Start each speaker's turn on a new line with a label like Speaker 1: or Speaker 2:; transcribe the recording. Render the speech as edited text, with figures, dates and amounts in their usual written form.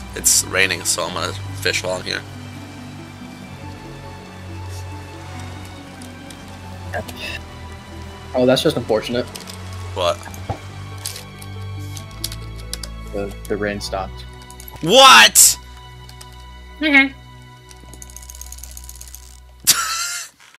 Speaker 1: It's raining, so I'm gonna fish while I'm here.
Speaker 2: Oh, that's just unfortunate.
Speaker 1: What?
Speaker 2: The rain stopped.
Speaker 1: What?
Speaker 3: Okay.